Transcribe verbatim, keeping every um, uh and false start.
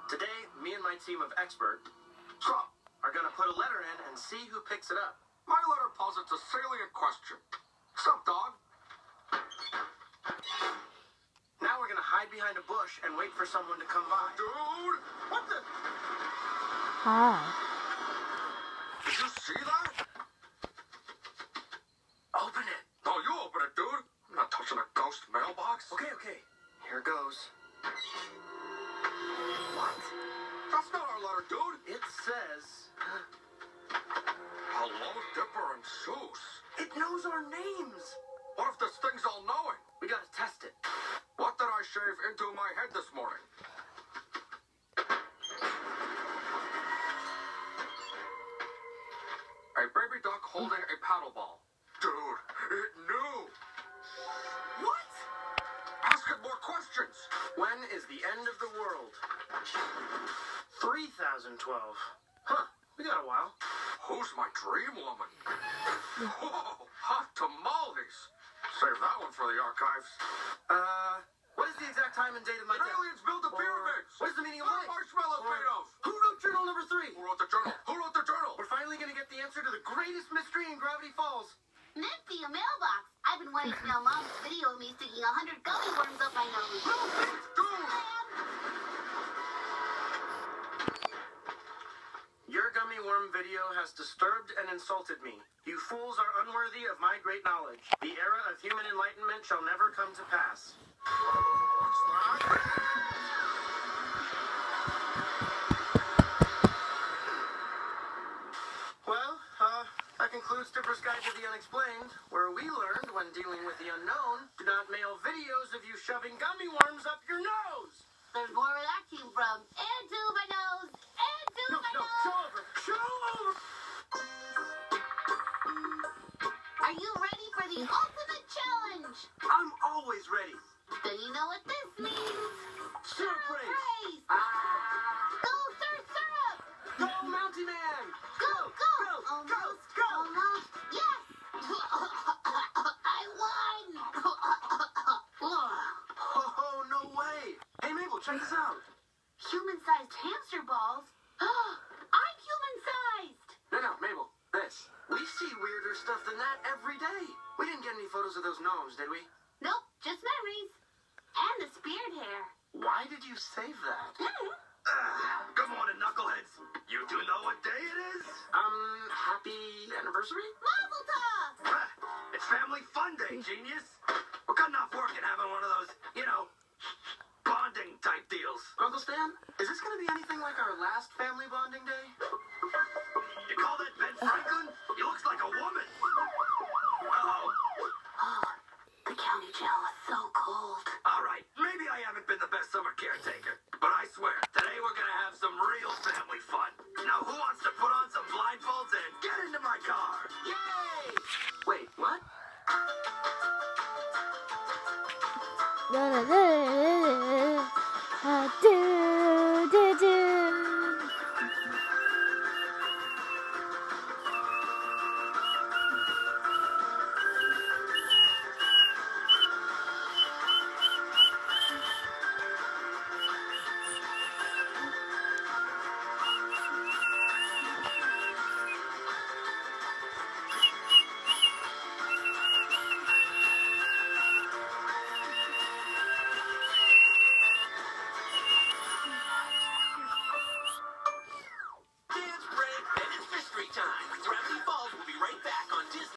Today, me and my team of experts are gonna put a letter in and see who picks it up. My letter posits a salient question. Sup, dog? Now we're gonna hide behind a bush and wait for someone to come by. Dude, what the? Hi. Did you see that? Open it. No, you open it, dude. I'm not touching a ghost mailbox. Okay, okay. Here goes. What? That's not our letter, dude. It says... Hello, Dipper and Seuss. It knows our names. What if this thing's all-knowing? We gotta test it. What did I shave into my head this morning? A baby duck holding a paddle ball. Dude, it knew. What? Ask it more questions. When is the end of the world? three thousand twelve. Huh, we got a while. Who's my dream woman? Whoa, hot tamales. Save that one for the archives. Uh, what is the exact time and date of my death? Aliens built the Or, pyramids. what is the meaning of What are life? marshmallows Or, made of? who wrote journal number three? Who wrote the journal? Who wrote the journal? We're finally gonna get the answer to the greatest mystery in Gravity Falls. Empty a mailbox. I've been wanting to know Mom's video of me sticking a hundred gummy worms up my nose. Dude! Your gummy worm video has disturbed and insulted me. You fools are unworthy of my great knowledge. The era of human enlightenment shall never come to pass. What's that? Well, uh, that concludes Dipper's Guide to the Unexplained, where we learned when dealing with the unknown, do not mail videos of you shoving gummy worms up your nose. There's more where that came from. Into my nose. Into No, my no, nose. show over, show over. Are you ready for the ultimate challenge? I'm always ready. Then you know what this means. Surprise. Surprise. Ah, Go, sir, syrup. go, Mountie Man. Go, go. go, Almost. go, go. Almost. Yes. I won. Oh, no way. Hey, Mabel, check this out. Human-sized hamster balls? I'm human-sized! No, no, Mabel, this. We see weirder stuff than that every day. We didn't get any photos of those gnomes, did we? Nope, just memories. And the spirit hair. Why did you save that? Ah, good morning, knuckleheads. You do know what day it is? Um, happy anniversary? Mazel tov! Ah, it's Family Fun Day, genius. We're cutting off work and having one of those, you know, bonding type deals. Uncle Stan, is this going to be anything like our last family bonding day? You call that Ben Franklin? He looks like a woman. Uh-oh. Oh, the county jail is so cold. All right, maybe I haven't been the best summer caretaker, but I swear, today we're going to have some real family fun. Now, who wants to put on some blindfolds and get into my car? Yay! Wait, what? Da, da, da, da, da, da.